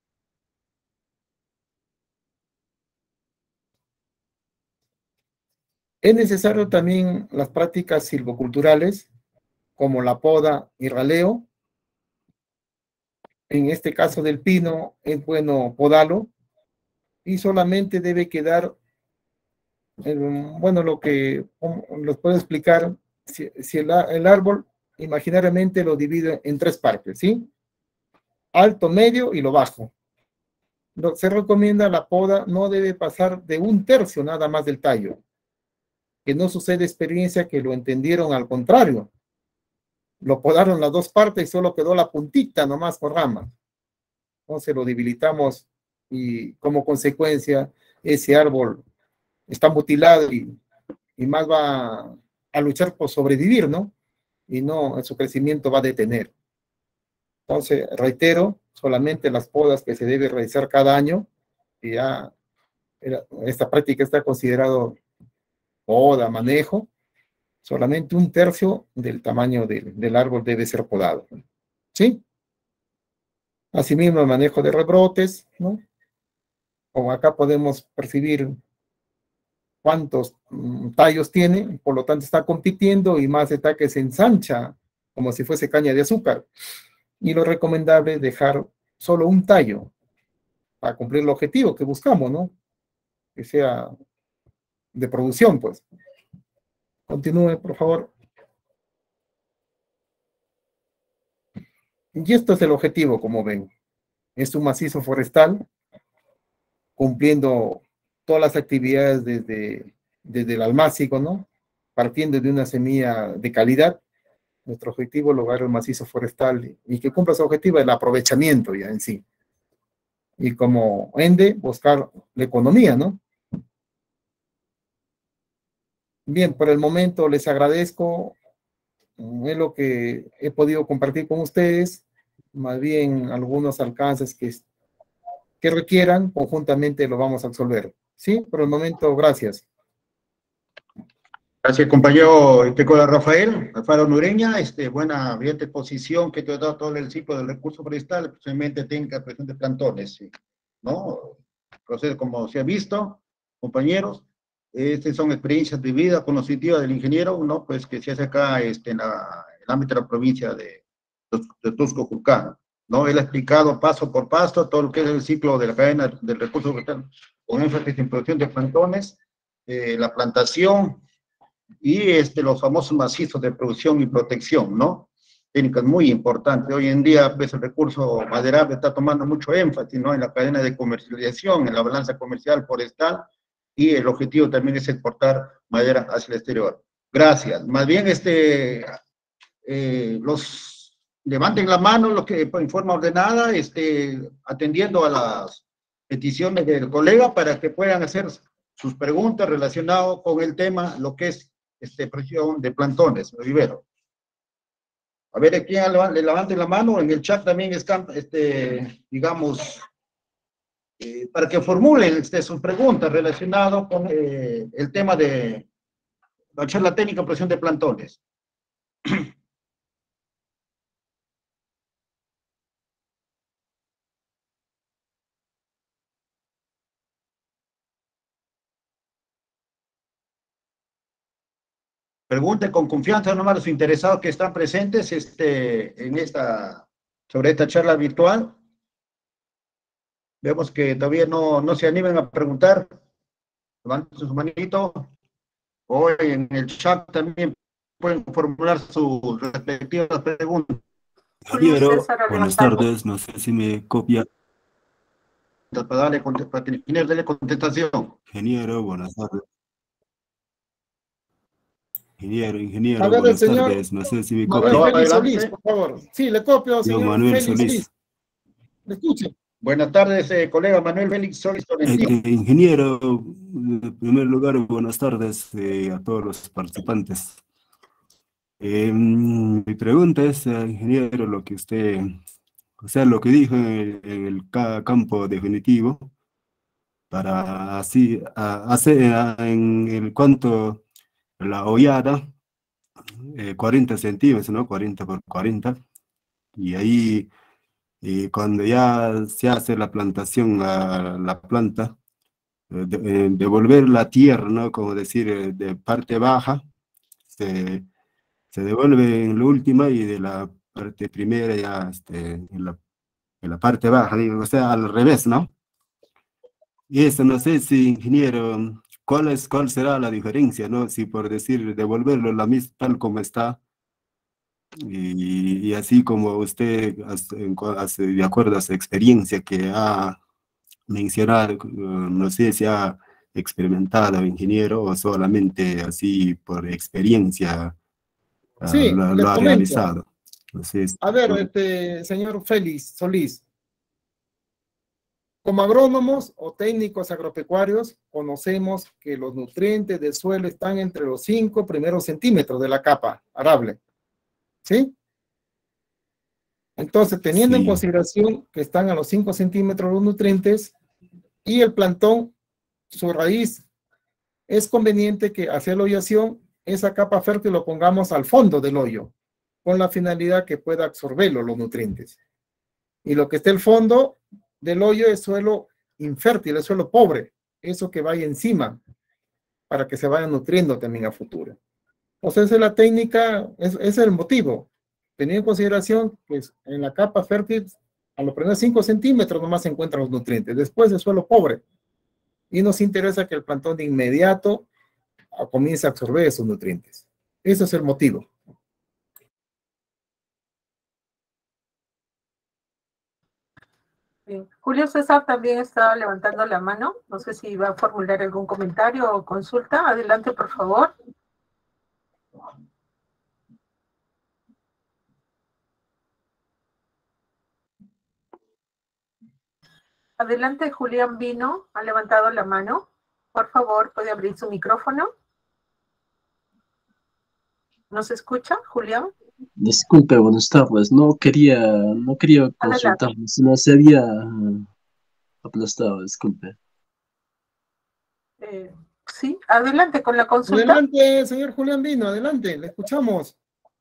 Es necesario también las prácticas silvoculturales, como la poda y raleo. En este caso del pino, es bueno podarlo, y solamente debe quedar, eh, bueno, lo que les puedo explicar, si, si el, el árbol, imaginariamente lo divide en tres partes, ¿sí? Alto, medio y lo bajo. Lo, se recomienda la poda, no debe pasar de un tercio nada más del tallo. Que no sucede experiencia que lo entendieron al contrario. Lo podaron las dos partes y solo quedó la puntita nomás con ramas. Entonces lo debilitamos y como consecuencia ese árbol está mutilado y, y más va a luchar por sobrevivir, ¿no? Y no, su crecimiento va a detener. Entonces, reitero, solamente las podas que se debe realizar cada año, y ya esta práctica está considerado poda, manejo, solamente un tercio del tamaño de, del árbol debe ser podado, ¿sí? Asimismo, el manejo de rebrotes, ¿no? Como acá podemos percibir cuántos um, tallos tiene, por lo tanto está compitiendo y más está que se ensancha como si fuese caña de azúcar. Y lo recomendable es dejar solo un tallo para cumplir el objetivo que buscamos, ¿no? Que sea de producción, pues. Continúe, por favor. Y esto es el objetivo, como ven. Es un macizo forestal, cumpliendo todas las actividades desde, desde el almácigo, ¿no? Partiendo de una semilla de calidad. Nuestro objetivo es lograr el macizo forestal y que cumpla su objetivo, el aprovechamiento ya en sí. Y como ende, buscar la economía, ¿no? Bien, por el momento les agradezco. Es lo que he podido compartir con ustedes. Más bien algunos alcances que, que requieran, conjuntamente lo vamos a absolver. ¿Sí? Por el momento, gracias. Gracias, compañero Tecola Rafael, Rafael Nureña, este, buena, brillante exposición que te ha dado todo el ciclo del recurso forestal, especialmente técnica de de plantones, ¿no? Proceso, como se ha visto, compañeros, estas son experiencias de vida conoscitivas del ingeniero, ¿no? Pues que se hace acá este, en, la, en el ámbito de la provincia de, de Tosco Julcán. ¿no? Él ha explicado paso por paso todo lo que es el ciclo de la cadena del recurso vegetal, con énfasis en producción de plantones, eh, la plantación y este, los famosos macizos de producción y protección, ¿no? Técnicas muy importantes. Hoy en día, pues, el recurso maderable está tomando mucho énfasis, ¿no? En la cadena de comercialización, en la balanza comercial forestal, y el objetivo también es exportar madera hacia el exterior. Gracias. Más bien, este, eh, los levanten la mano los que en forma ordenada, este, atendiendo a las peticiones del colega para que puedan hacer sus preguntas relacionadas con el tema, lo que es este, presión de plantones, vivero. A ver, ¿quién le levante la mano? En el chat también están, este, digamos, eh, para que formulen este, sus preguntas relacionadas con eh, el tema de la charla técnica presión de plantones. Pregunten con confianza nomás los interesados que están presentes este, en esta, sobre esta charla virtual. Vemos que todavía no, no se animen a preguntar. Levanten su manito. O en el chat también pueden formular sus respectivas preguntas. Ingeniero, buenas tardes. No sé si me copia. Para darle, para que el ingeniero dé contestación. Ingeniero, buenas tardes. Ingeniero, ingeniero, A ver, el buenas señor tardes. No sé si me Manuel copia. Félix adelante. Solís, por favor. Sí, le copio, Yo, señor Manuel Félix Solís. Solís. Le escuche. Buenas tardes, eh, colega Manuel Félix Solís Tolentino. Este, ingeniero, en primer lugar, buenas tardes eh, a todos los participantes. Eh, mi pregunta es, eh, ingeniero, lo que usted, o sea, lo que dijo en el, en el ca- campo definitivo, para así a- hacer a- en el cuanto la hollada, eh, cuarenta centímetros, ¿no? cuarenta por cuarenta, y ahí eh, cuando ya se hace la plantación a la planta, eh, de- eh, devolver la tierra, ¿no? Como decir, eh, de parte baja, se, se devuelve en la última y de la parte primera ya este, en la, en la parte baja, digo, o sea, al revés, ¿no? Y eso, no sé si, ingeniero, ¿cuál es, cuál será la diferencia, ¿no? Si por decir, devolverlo la misma tal como está, y, y así como usted, as- en cua- as- de acuerdo a su experiencia que ha mencionado, eh, no sé si ha experimentado, ingeniero, o solamente así por experiencia ah, Sí, lo, les lo ha comento. realizado. No sé si- A ver, este, señor Félix Solís, como agrónomos o técnicos agropecuarios, conocemos que los nutrientes del suelo están entre los cinco primeros centímetros de la capa arable. ¿Sí? Entonces, teniendo en Sí, consideración que están a los cinco centímetros los nutrientes y el plantón, su raíz, es conveniente que hacia la hoyación, esa capa fértil lo pongamos al fondo del hoyo, con la finalidad que pueda absorberlo los nutrientes. Y lo que esté al fondo del hoyo es suelo infértil, es suelo pobre, eso que vaya encima, para que se vaya nutriendo también a futuro. O sea, esa es la técnica, es, ese es el motivo. Teniendo en consideración que en la capa fértil, a los primeros cinco centímetros nomás se encuentran los nutrientes, después el suelo pobre. Y nos interesa que el plantón de inmediato comience a absorber esos nutrientes. Ese es el motivo. Bien. Julio César también está levantando la mano. No sé si va a formular algún comentario o consulta. Adelante, por favor. Adelante, Julián Vino ha levantado la mano. Por favor, puede abrir su micrófono. ¿No se escucha, Julián? Disculpe, buenas tardes. No quería, no quería consultar, sino se había uh, aplastado, disculpe. Eh, sí, adelante con la consulta. Adelante, señor Julián Vino, adelante, le escuchamos.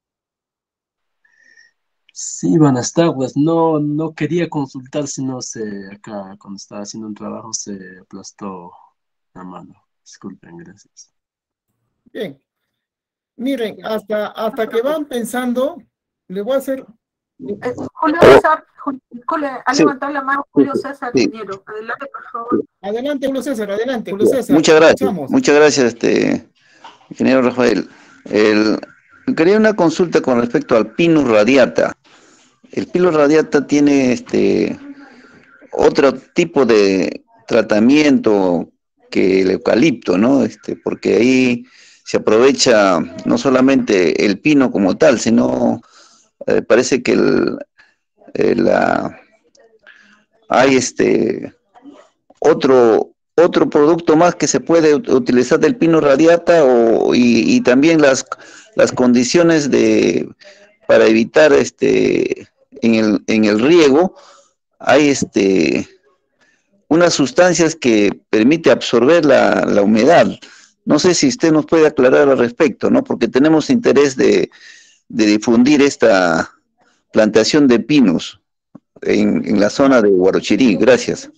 Sí, buenas tardes. No, no quería consultar, sino se acá cuando estaba haciendo un trabajo se aplastó la mano. Disculpen, gracias. Bien. Miren, hasta, hasta que van pensando, le voy a hacer... Eh, Julio César, Julio, ha Sí. levantado la mano Julio César, Sí. ingeniero. Adelante, por favor. Adelante, Julio César, adelante, Julio César. Muchas gracias, escuchamos. muchas gracias, este, ingeniero Rafael. El, quería una consulta con respecto al Pinus radiata. El Pinus radiata tiene este otro tipo de tratamiento que el eucalipto, ¿no? Este, porque ahí se aprovecha no solamente el pino como tal, sino eh, parece que el, el, la, hay este otro otro producto más que se puede utilizar del Pinus radiata o, y, y también las, las condiciones de para evitar este en el, en el riego hay este unas sustancias que permite absorber la, la humedad. No sé si usted nos puede aclarar al respecto, ¿no? Porque tenemos interés de, de difundir esta plantación de pinos en, en la zona de Huarochirí. Gracias.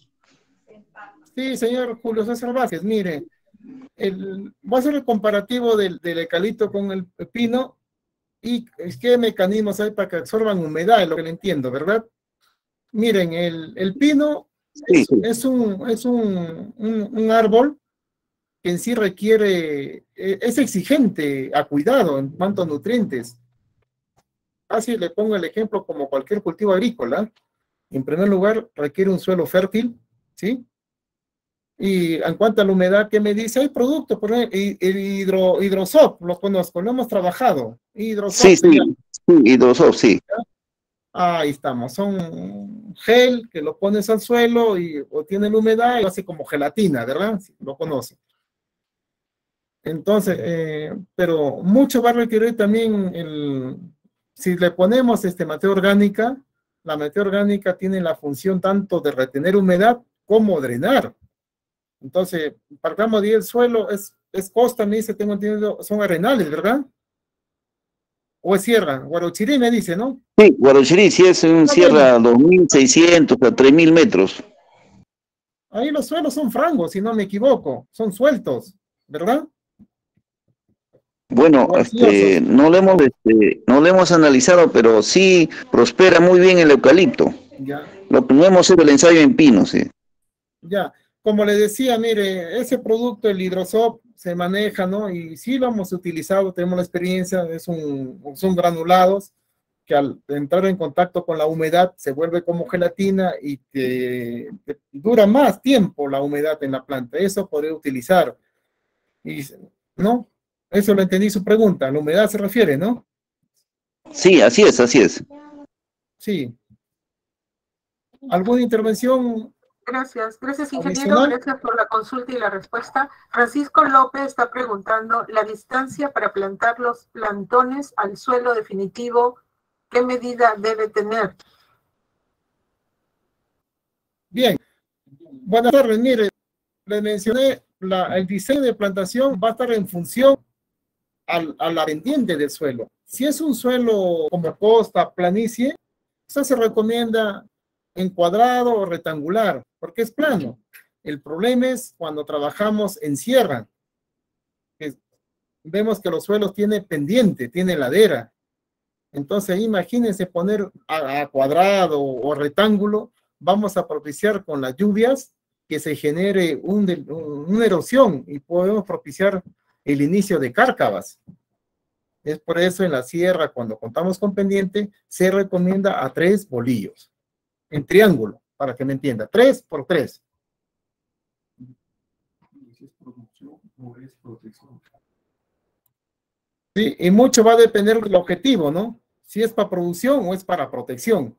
Sí, señor Julio César Vázquez, mire, el, voy a hacer el comparativo del, del eucalipto con el pino y qué mecanismos hay para que absorban humedad, es lo que le entiendo, ¿verdad? Miren, el, el pino Sí, es, sí. es, un, es un, un, un árbol que en sí requiere, es exigente a cuidado en cuanto a nutrientes. Así le pongo el ejemplo como cualquier cultivo agrícola. En primer lugar, requiere un suelo fértil, ¿sí? Y en cuanto a la humedad que me dice, hay productos, por ejemplo, el hidro, hidrosop, lo conozco, lo hemos trabajado. Hidrosop Sí, se sí, llama. sí, hidrosol, sí. Ahí estamos, son gel que lo pones al suelo y o tiene la humedad y lo hace como gelatina, ¿verdad? Sí, lo conoce. Entonces, eh, pero mucho va a requerir también el, si le ponemos este materia orgánica, la materia orgánica tiene la función tanto de retener humedad como drenar. Entonces, partamos de ahí el suelo, es, es costa, me dice, tengo entendido, son arenales, ¿verdad? O es sierra, Huarochirí me dice, ¿no? Sí, Huarochirí, sí es un Ah, bueno, sierra dos mil seiscientos a tres mil metros. ahí los suelos son frangos, si no me equivoco, son sueltos, ¿verdad? Bueno, O este, arcillosos, no lo hemos, este, no lo hemos analizado, pero sí prospera muy bien el eucalipto. ya, Lo que no hemos hecho el ensayo en pino, sí. ya. Como le decía, mire, ese producto, el hidrosop, se maneja, ¿no? Y sí lo hemos utilizado, tenemos la experiencia, es un, son granulados que al entrar en contacto con la humedad se vuelve como gelatina y te, te dura más tiempo la humedad en la planta. Eso podría utilizar. Y, ¿no? Eso lo entendí su pregunta. La humedad se refiere, ¿no? Sí, así es, así es. Sí. ¿Alguna intervención Gracias, gracias ingeniero, adicional? gracias por la consulta y la respuesta. Francisco López está preguntando la distancia para plantar los plantones al suelo definitivo, ¿qué medida debe tener? Bien. Buenas tardes. Mire, le mencioné, la, el diseño de plantación va a estar en función al, a la pendiente del suelo. Si es un suelo como costa, planicie, eso se recomienda en cuadrado o rectangular, porque es plano. El problema es cuando trabajamos en sierra, que vemos que los suelos tienen pendiente, tiene ladera. Entonces, imagínense poner a, a cuadrado o rectángulo, vamos a propiciar con las lluvias que se genere un, una erosión y podemos propiciar el inicio de cárcavas. Es por eso en la sierra, cuando contamos con pendiente, se recomienda a tres bolillos, en triángulo, para que me entienda, tres por tres. Sí, y mucho va a depender del objetivo, ¿no? Si es para producción o es para protección.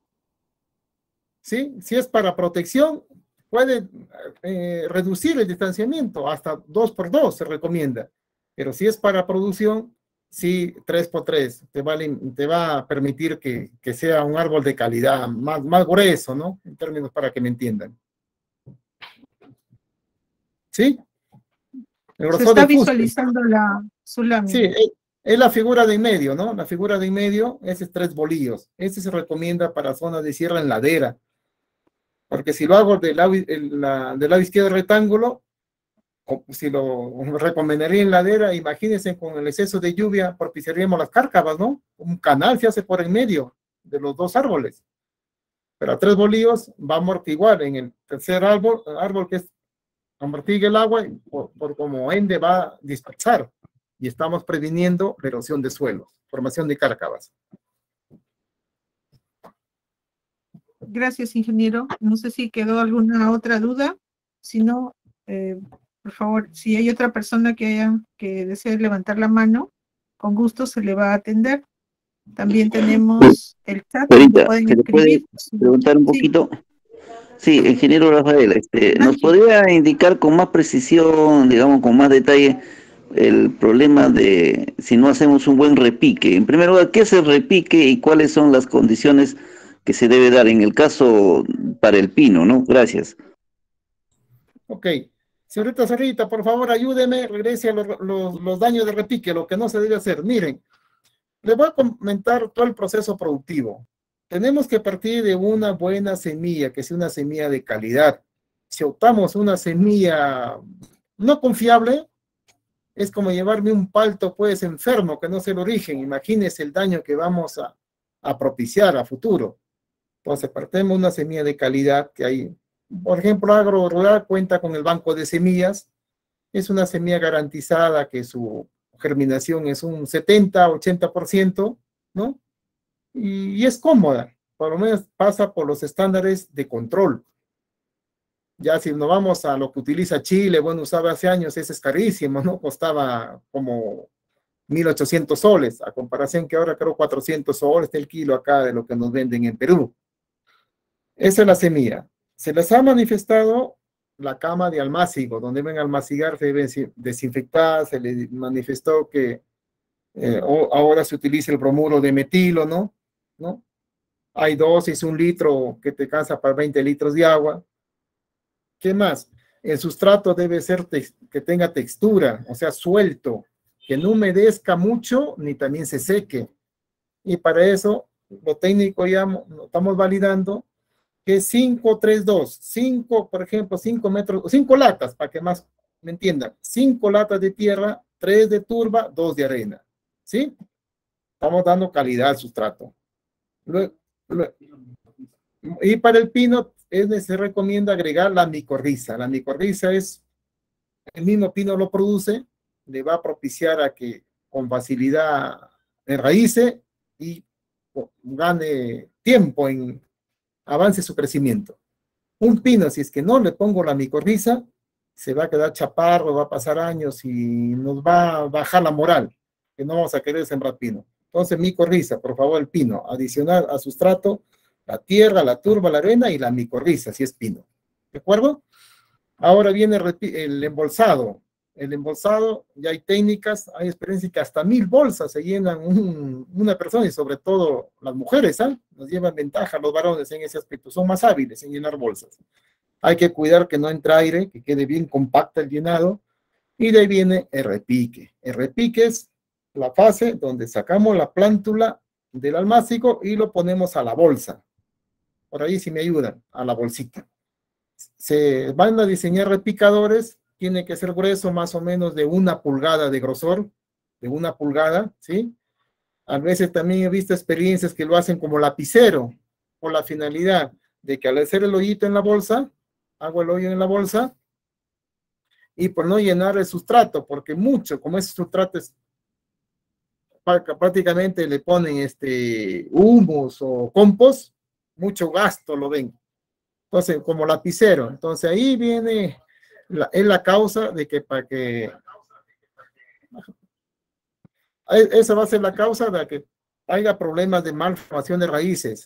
¿Sí? Si es para protección, puede eh, reducir el distanciamiento, hasta dos por dos se recomienda. Pero si es para producción, sí, tres por tres, te va, te va a permitir que, que sea un árbol de calidad, más, más grueso, ¿no? En términos para que me entiendan. ¿Sí? El Se grosor está de fuste. visualizando la, su lámina. Sí, es, es la figura de en medio, ¿no? La figura de en medio, ese es tres bolillos. Ese se recomienda para zonas de sierra en ladera. Porque si lo hago del lado, el, la, del lado izquierdo rectángulo, si lo recomendaría en ladera, imagínense con el exceso de lluvia propiciaríamos las cárcavas, ¿no? Un canal se hace por en medio de los dos árboles. Pero a tres bolillos va a amortiguar en el tercer árbol, árbol que es amortigue el agua, y por, por como ende va a dispersar. Y estamos previniendo la erosión de suelos, formación de cárcavas. Gracias, ingeniero. No sé si quedó alguna otra duda. Si no, eh, por favor, si hay otra persona que, haya, que desee levantar la mano, con gusto se le va a atender. También tenemos el chat donde Ahorita, pueden ¿se le puede escribir. preguntar un Sí. poquito? Sí, ingeniero Rafael, este, ¿nos Nancy. podría indicar con más precisión, digamos, con más detalle, el problema de si no hacemos un buen repique? En primer lugar, ¿qué es el repique y cuáles son las condiciones que se debe dar en el caso para el pino, ¿no? Gracias. Ok. Señorita Sarita, por favor, ayúdeme, regrese a los, los, los daños de repique, lo que no se debe hacer. Miren, les voy a comentar todo el proceso productivo. Tenemos que partir de una buena semilla, que sea una semilla de calidad. Si optamos una semilla no confiable, es como llevarme un palto pues enfermo, que no sé el origen. Imagínense el daño que vamos a, a propiciar a futuro. Entonces, partimos una semilla de calidad que hay. Por ejemplo, Agro Rural cuenta con el banco de semillas. Es una semilla garantizada que su germinación es un setenta, ochenta por ciento, ¿no? Y, y es cómoda, por lo menos pasa por los estándares de control. Ya si nos vamos a lo que utiliza Chile, bueno, usaba hace años, ese es carísimo, ¿no? Costaba como mil ochocientos soles, a comparación que ahora creo cuatrocientos soles el kilo acá de lo que nos venden en Perú. Esa es la semilla. Se les ha manifestado la cama de almácigo, donde deben almacigar, se deben desinfectar, se les manifestó que eh, ahora se utiliza el bromuro de metilo, ¿no? ¿no? Hay dosis, un litro que te alcanza para veinte litros de agua. ¿Qué más? El sustrato debe ser que tenga textura, o sea, suelto, que no humedezca mucho ni también se seque. Y para eso, lo técnico ya lo estamos validando, que es cinco, tres, dos, cinco, por ejemplo, cinco metros, cinco latas, para que más me entiendan, cinco latas de tierra, tres de turba, dos de arena, ¿sí? Estamos dando calidad al sustrato. Luego, luego, y para el pino, es, se recomienda agregar la micorriza. La micorriza es, el mismo pino lo produce, le va a propiciar a que con facilidad enraíce y gane tiempo en avance su crecimiento. Un pino, si es que no le pongo la micorriza, se va a quedar chaparro, va a pasar años y nos va a bajar la moral, que no vamos a querer sembrar pino. Entonces, micorriza, por favor, el pino, adicionar a sustrato la tierra, la turba, la arena y la micorriza, si es pino. ¿De acuerdo? Ahora viene el embolsado. El embolsado, ya hay técnicas, hay experiencias que hasta mil bolsas se llenan un, una persona, y sobre todo las mujeres, ¿eh? Nos llevan ventaja los varones en ese aspecto, son más hábiles en llenar bolsas. Hay que cuidar que no entre aire, que quede bien compacta el llenado, y de ahí viene el repique. El repique es la fase donde sacamos la plántula del almácigo y lo ponemos a la bolsa. Por ahí si me ayudan, a la bolsita. Se van a diseñar repicadores, tiene que ser grueso más o menos de una pulgada de grosor, de una pulgada, ¿sí? A veces también he visto experiencias que lo hacen como lapicero, por la finalidad de que al hacer el hoyito en la bolsa, hago el hoyo en la bolsa, y por no llenar el sustrato, porque mucho, como ese sustrato es, prácticamente le ponen este humus o compost, mucho gasto lo ven. Entonces, como lapicero. Entonces, ahí viene, la, es la causa de que para que, esa va a ser la causa de que haya problemas de malformación de raíces.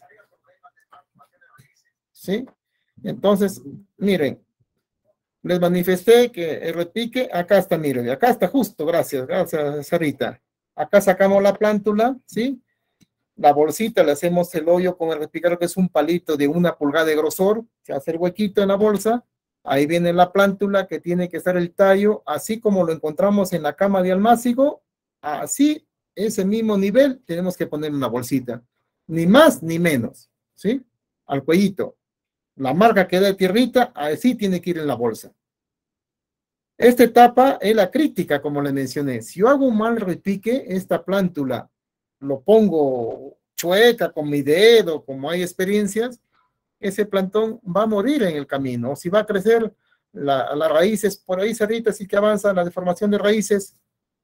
¿Sí? Entonces, miren, les manifesté que el repique, acá está, miren, acá está justo, gracias, gracias, Sarita. Acá sacamos la plántula, ¿sí? La bolsita, le hacemos el hoyo con el repicador, que es un palito de una pulgada de grosor, se hace el huequito en la bolsa, ahí viene la plántula que tiene que estar el tallo, así como lo encontramos en la cama de almácigo, así, ese mismo nivel, tenemos que poner una bolsita, ni más ni menos, ¿sí? Al cuellito. La marca que da de tierrita, así tiene que ir en la bolsa. Esta etapa es la crítica, como le mencioné. Si yo hago un mal repique, esta plántula lo pongo chueca, con mi dedo, como hay experiencias, ese plantón va a morir en el camino. O si va a crecer la, las raíces, por ahí cerrita, sí que avanza la deformación de raíces.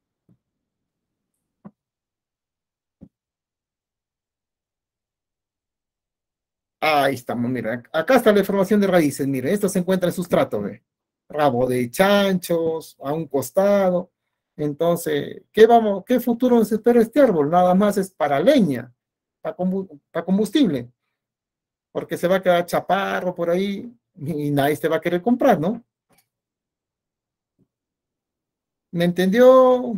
Ahí estamos, mira, acá está la deformación de raíces, mire, esto se encuentra en sustrato, ¿ve? Rabo de chanchos, a un costado. Entonces, ¿qué, vamos, qué futuro nos espera este árbol? Nada más es para leña, para, para combustible, porque se va a quedar chaparro por ahí y nadie te va a querer comprar, ¿no? ¿Me entendió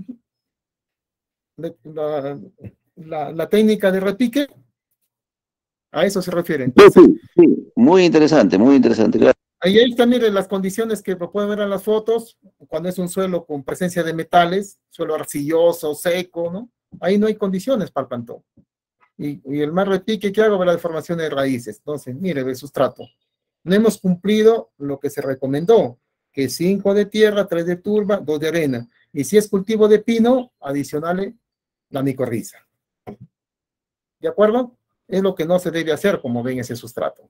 la, la, la técnica de repique? A eso se refiere. Entonces, sí, sí, muy interesante, muy interesante. Gracias. Ahí están, miren, las condiciones que pueden ver en las fotos, cuando es un suelo con presencia de metales, suelo arcilloso, seco, ¿no? Ahí no hay condiciones para el plantón. Y, y el más repique que hago es la deformación de raíces. Entonces, mire, el sustrato. No hemos cumplido lo que se recomendó, que cinco de tierra, tres de turba, dos de arena. Y si es cultivo de pino, adicionale la micorriza. ¿De acuerdo? Es lo que no se debe hacer, como ven ese sustrato.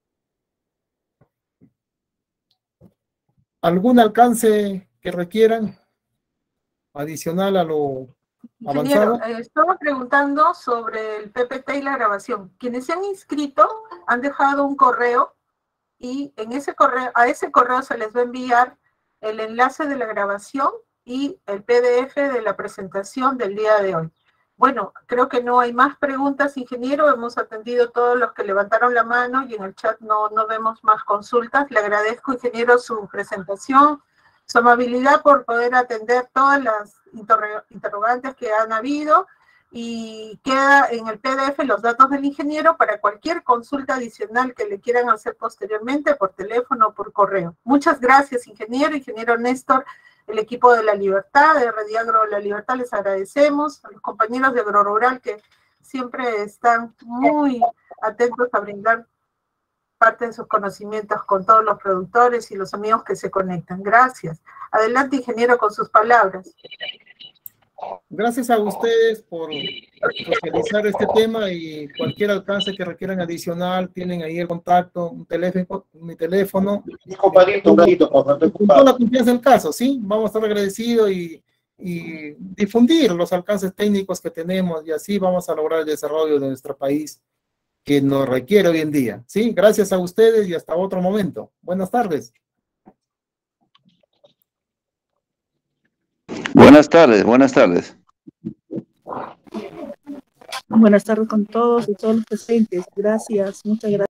¿Algún alcance que requieran adicional a lo Ingeniero, avanzado? eh, estaba preguntando sobre el P P T y la grabación. Quienes se han inscrito han dejado un correo y en ese correo, a ese correo se les va a enviar el enlace de la grabación y el P D F de la presentación del día de hoy. Bueno, creo que no hay más preguntas, ingeniero. Hemos atendido todos los que levantaron la mano y en el chat no, no vemos más consultas. Le agradezco, ingeniero, su presentación, su amabilidad por poder atender todas las interrogantes que han habido, y queda en el P D F los datos del ingeniero para cualquier consulta adicional que le quieran hacer posteriormente por teléfono o por correo. Muchas gracias, ingeniero, ingeniero Néstor, el equipo de La Libertad, de Rediagro La Libertad, les agradecemos, a los compañeros de AgroRural que siempre están muy atentos a brindar parte de sus conocimientos con todos los productores y los amigos que se conectan. Gracias. Adelante, ingeniero, con sus palabras. Gracias a ustedes por socializar este tema, y cualquier alcance que requieran adicional, tienen ahí el contacto, un teléfono, mi teléfono. Un compadrito, un ratito, por favor. Con toda la confianza del caso, ¿sí? Vamos a estar agradecidos y, y difundir los alcances técnicos que tenemos, y así vamos a lograr el desarrollo de nuestro país que nos requiere hoy en día, ¿sí? Gracias a ustedes y hasta otro momento. Buenas tardes. Buenas tardes, buenas tardes. Buenas tardes con todos y todos los presentes. Gracias, muchas gracias.